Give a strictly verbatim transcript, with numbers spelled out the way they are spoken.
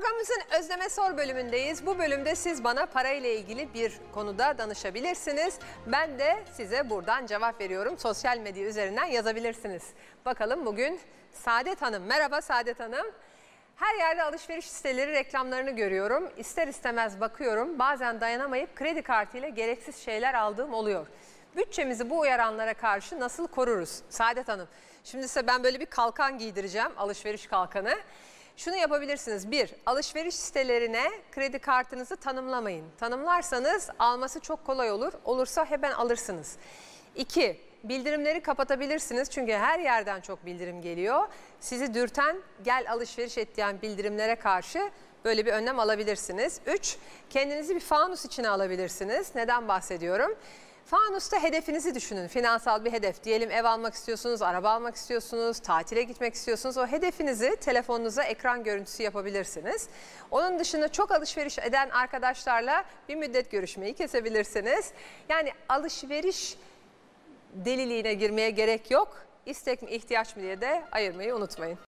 Programımızın Özleme Sor bölümündeyiz. Bu bölümde siz bana parayla ilgili bir konuda danışabilirsiniz. Ben de size buradan cevap veriyorum. Sosyal medya üzerinden yazabilirsiniz. Bakalım bugün Saadet Hanım. Merhaba Saadet Hanım. Her yerde alışveriş siteleri reklamlarını görüyorum. İster istemez bakıyorum. Bazen dayanamayıp kredi kartıyla gereksiz şeyler aldığım oluyor. Bütçemizi bu uyaranlara karşı nasıl koruruz? Saadet Hanım, şimdi size ben böyle bir kalkan giydireceğim. Alışveriş kalkanı. Şunu yapabilirsiniz. Bir, alışveriş sitelerine kredi kartınızı tanımlamayın. Tanımlarsanız alması çok kolay olur. Olursa hemen alırsınız. İki, bildirimleri kapatabilirsiniz. Çünkü her yerden çok bildirim geliyor. Sizi dürten, gel alışveriş et diyen bildirimlere karşı böyle bir önlem alabilirsiniz. Üç, kendinizi bir fanus içine alabilirsiniz. Neden bahsediyorum? Fanusta hedefinizi düşünün. Finansal bir hedef. Diyelim ev almak istiyorsunuz, araba almak istiyorsunuz, tatile gitmek istiyorsunuz. O hedefinizi telefonunuza ekran görüntüsü yapabilirsiniz. Onun dışında çok alışveriş eden arkadaşlarla bir müddet görüşmeyi kesebilirsiniz. Yani alışveriş deliliğine girmeye gerek yok. İstek mi ihtiyaç mı diye de ayırmayı unutmayın.